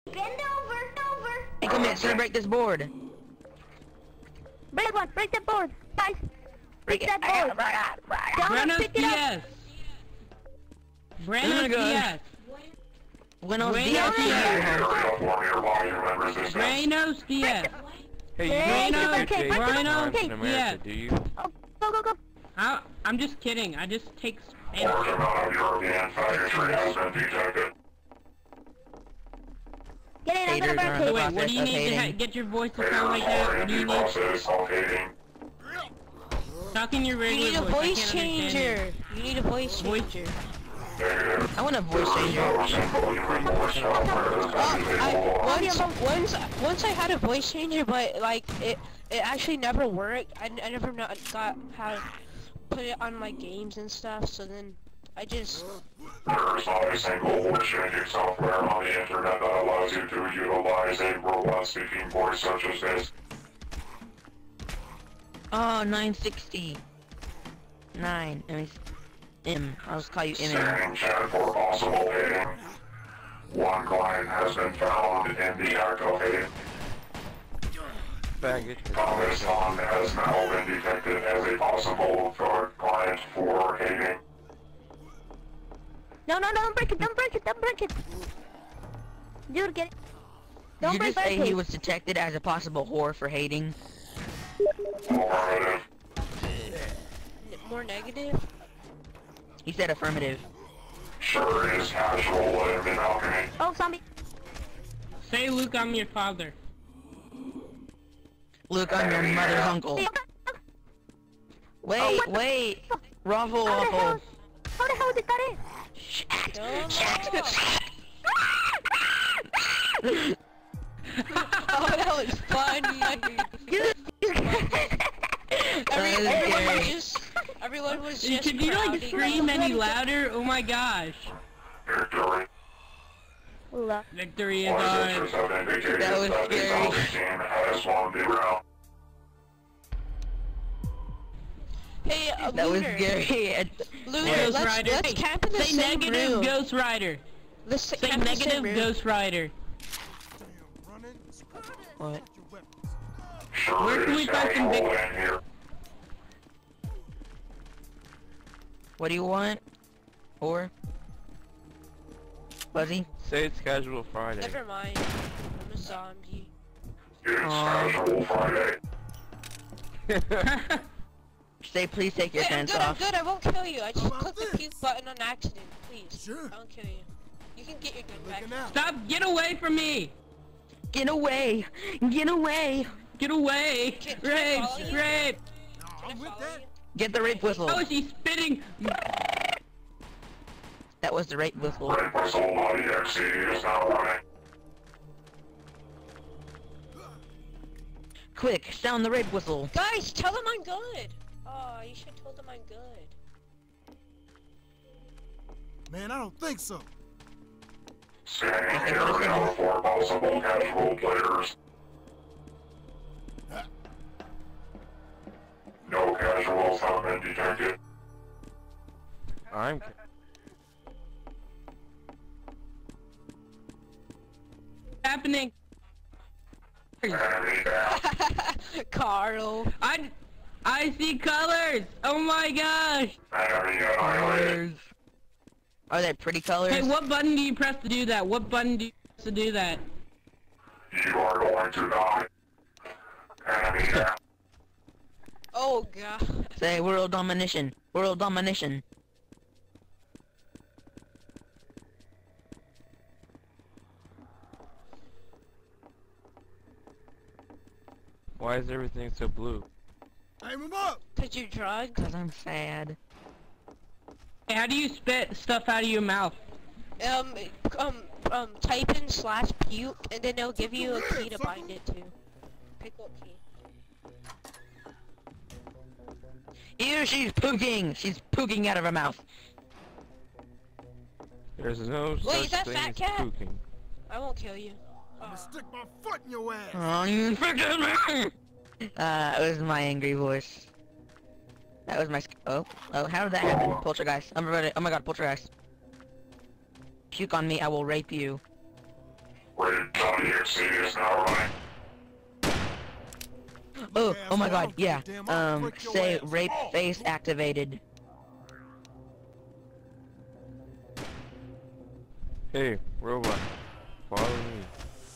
Bend over. Hey, come here, it's gonna break this board. Break one. Break that board. Guys. Break that board. Buenos Pick it up. dias. Buenos dias. Buenos Buenos dias to you. Buenos dias. Hey, Hey, you don't okay, get paid okay, times okay. in America, do you? Oh, go. I'm just kidding. I just take Spanish. European faggotry has been detected. Get in, I'm gonna Haters burn are cake. Wait, what do you Process of need to hating. get your voice to sound like that? What do you need? Process of hating. Talk in your You regular need a voice. I voice can't understand changer. You need a voice changer. Negative. I want a voice changer. Once I had a voice changer, but like it actually never worked. I never got how to put it on my games and stuff. So then I just There is not a single voice changing software on the internet that allows you to utilize a robot speaking voice such as this. Oh, 960. 9. I'll just call you M. Scanning chat for possible hating. One client has been found in the act of hating. Faggot. Thomas Hahn has now been detected as a possible third client for hating. No, don't break it. Dude, get it. Don't Did you break just say my he cake. was detected as a possible whore for hating? Affirmative. more negative. He said affirmative. Sure is casual in alchemy. Oh, zombie. Say, Luke, I'm your father. Luke, I'm your mother's uncle. Wait. Ruffle How the hell? waffle. How the hell did that in? Oh, that was funny. Everyone was just Could you like crowding. scream any louder? Oh my gosh. Victory. Look. Victory is Officers ours. have indicated That was that the scary. zombie team has won the round. Hey, That was Lunar. scary. Lunar, Ghost Rider. let's Hey, camp in the say same negative room. Ghost Rider. Let's Say camp in the same negative room. Ghost Rider. What? Sure Where can is we find some casual big- in here. What do you want? Or? Fuzzy? Say it's casual Friday. Never mind. I'm a zombie. It's casual Friday. Say please take your Wait, I'm pants good, I'm off. good. I won't kill you. I just clicked the puke button on accident. Please. Sure. I won't kill you. You can get your gun back. Looking out. Stop! Get away from me! Get away! Get away! Get away! Can I Rape! follow you? Rape! Can I I'm with follow that. you? Get the rape whistle! Oh, she's spitting! That was the rape whistle. Red Whistle.exe is now running. Quick, sound the rape whistle. Guys, tell them I'm good. Oh, you should have told them I'm good. Man, I don't think so. Scanning area for possible casual players. No casuals have been detected. I'm. Happening! Enemy down. Carl. I see colors! Oh my gosh! Enemy annihilated. Are they pretty colors? Hey, what button do you press to do that? What button do you press to do that? You are going to die. Enemy down. Oh god. Say world domination. World domination. Why is everything so blue? Aim him up. Cause you're drugged. Cause I'm sad. Hey, how do you spit stuff out of your mouth? Type in /puke and then they'll give you a key to bind it to. Pick what key. Ew, she's pooking! She's pooking out of her mouth. There's no Wait, such is that thing fat as cat? puking. I won't kill you. I'm gonna stick my foot in your ass. Oh, you freaking me! It was my angry voice. That was my oh, how did that happen? Poltergeist. Oh my god, poltergeist. Puke on me, I will rape you. Raid EXE is now running. Oh my god, yeah. Say rape face activated. Hey, robot. Follow me.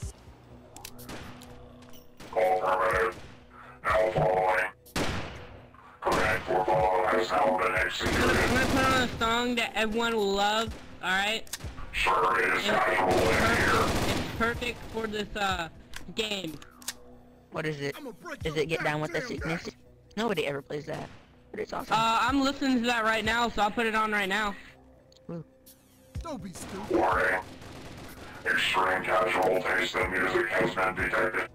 Call permitted. Now following. Command for follow has now been I'm executed. gonna put on a song that everyone will love, alright? Sure is casual in here. It's perfect for this, game. What is it? I'ma break Is your it Get Down with the goddamn Sickness? neck. Nobody ever plays that. But it's awesome. I'm listening to that right now, so I'll put it on right now. Don't be stupid. Warning. Extreme casual taste in music has been detected.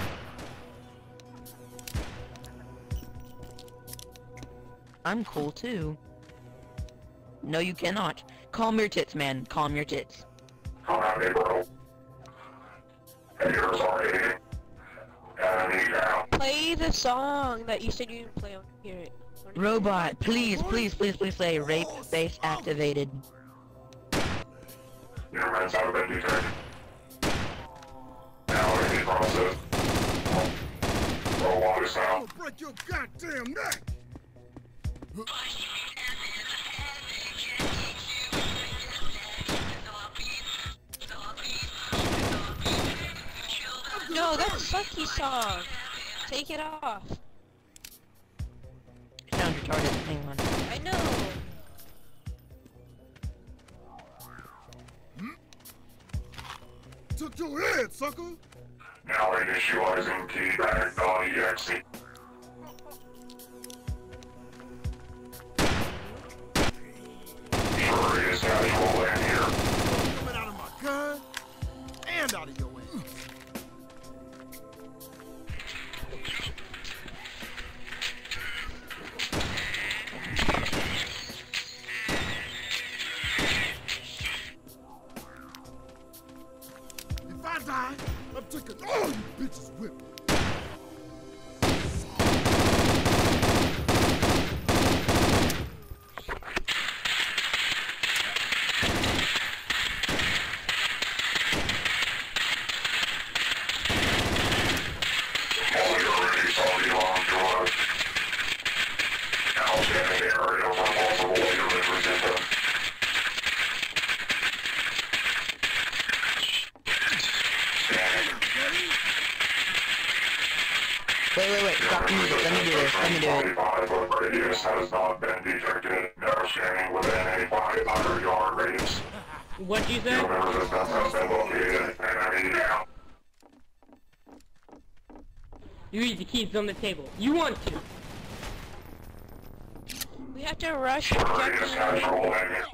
I'm cool too. No, you cannot. Calm your tits, man. Calm your tits. Come at me, bro. Haters are hating. Enemy down. Play the song that you said you didn't play on here. Robot, please, please, please, please play rape face activated. Humans have been detected. Now in the process. Robot is I'ma down. break your goddamn neck. No, that's Sucky song. Take it off. It sounds retarded. Hang on. I know. Took your head, sucker. Now initializing teabag.exe. Sure is casual in here. Coming out of my gun and out of your ass. If I die, I'm taking all you bitches with me. All your release already belong to us. Now scanning the area for possible alien resistance. Scanning. Wait, stop the music. Let me do this. Let me do it. 25-foot radius has not been detected. Now scanning within a 500-yard radius. What'd you say? Human resistance has been located. Enemy down. You read the keys on the table. You want to. We have to rush Sure is objective. casual in here.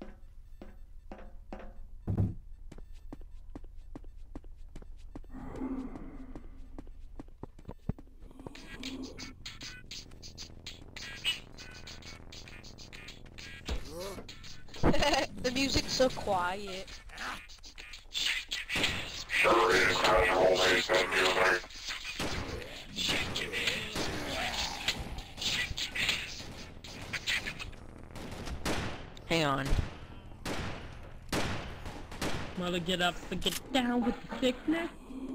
The music's so quiet. Sure is casual taste in music. Hang on. Mother, get up and get down with the sickness.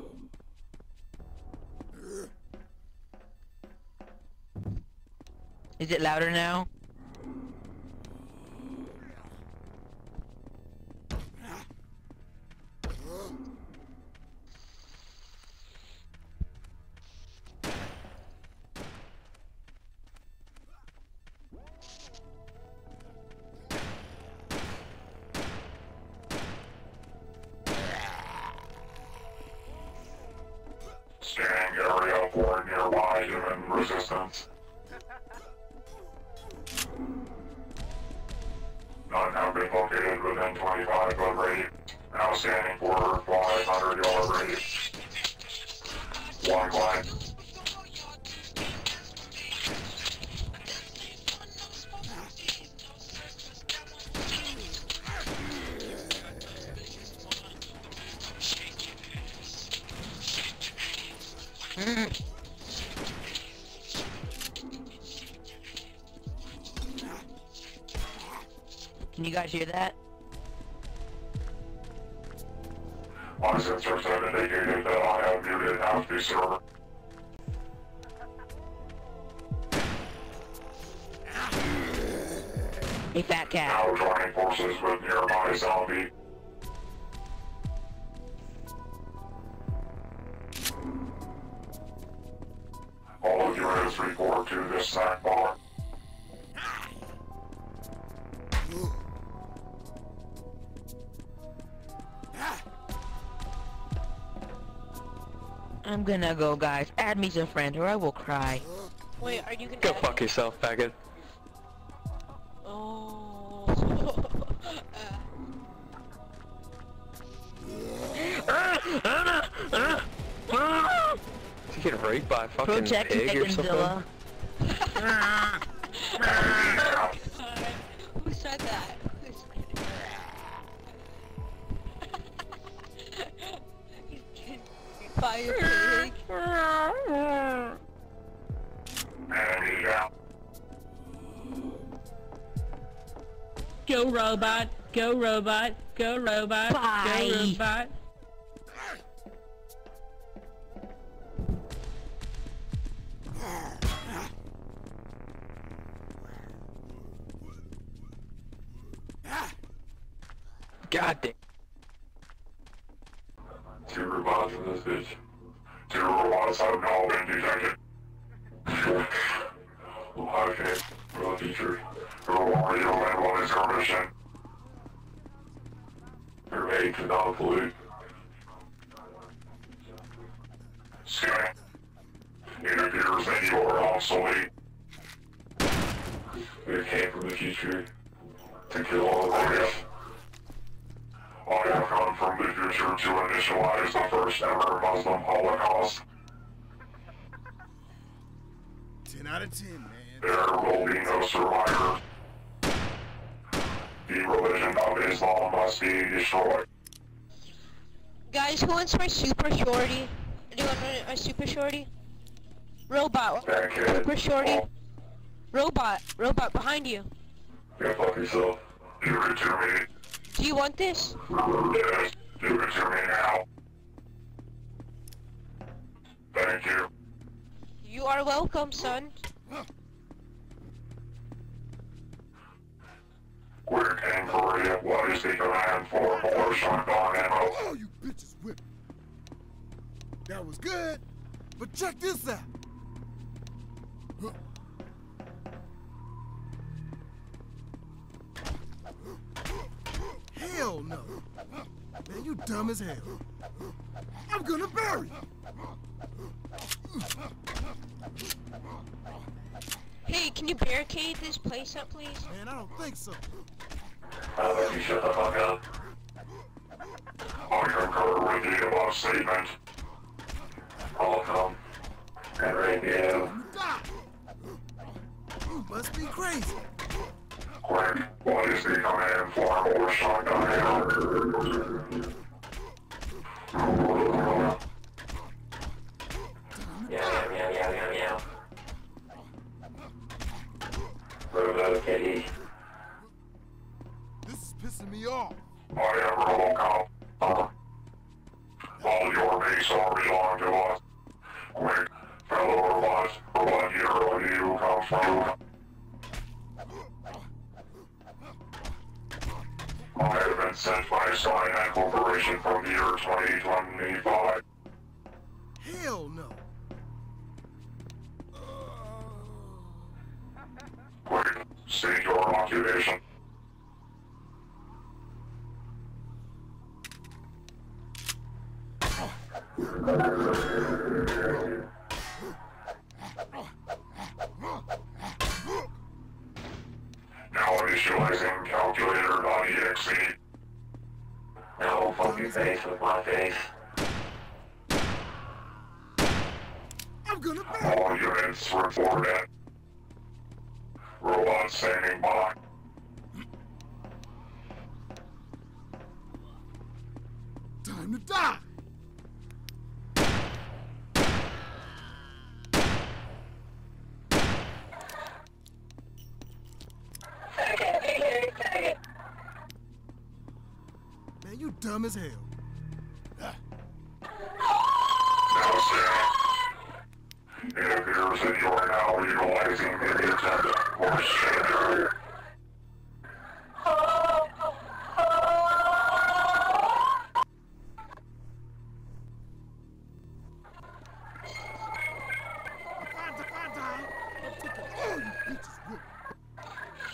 Is it louder now? Scanning area for nearby human resistance. None have been located within 25-foot radius. Now scanning for 500-yard radius. One line. Can you guys hear that? My sensors have indicated that I have muted half the server. Hey, fat cat. Now joining forces with nearby zombie. All units report to this snack bar. I'm gonna go, guys. Add me as a friend, or I will cry. Wait, are you gonna? Go fuck yourself, faggot. Oh. Did you get raped by a fucking Project pig or something? Meganzilla. Who said that? By a pig. Enemy down. Go robot, go robot, go robot, Bye. go robot. God damn. 2 robots in this bitch. 2 robots have now been detected. Okay, for the future. Who are you and what is your mission? Your aid to not pollute. Scanning. It appears that you are obsolete. We came from the future to kill all of you. I have come from the future to initialize the first ever Muslim Holocaust. 10 out of 10, man. There will be no survivors. The religion of Islam must be destroyed. Guys, who wants my super shorty? Anyone want my super shorty? Robot. That kid. Super shorty. Robot. Robot behind you. Go fuck yourself. Give it to me. Do you want this? Yes, give it to me now. Thank you. You are welcome, son. Quick inquiry, what is the command for more shotgun ammo? Oh, you bitches whipped. That was good, but check this out. Hell no. Man, you dumb as hell. I'm gonna bury you. Hey, can you barricade this place up, please? Man, I don't think so. How about you shut the fuck up? I concur with the above statement. I'll come and rape you. You die. You must be crazy. Quick, what is the command for more shotgun ammo? Meow. Robo kitty. This is pissing me off. I am Robocop. All your base are belong to us. Quick, fellow robots, what hero do you come from? I have been sent by Skynet Corporation from the year 2025. Hell no. Quick, state your occupation. Now initializing calculator.exe. No fucking face with my face. I'm gonna bury All units report it. Robot standing by. you. Time to die. Man, you dumb as hell. features that you are now utilizing in the Nintendo Force Changer.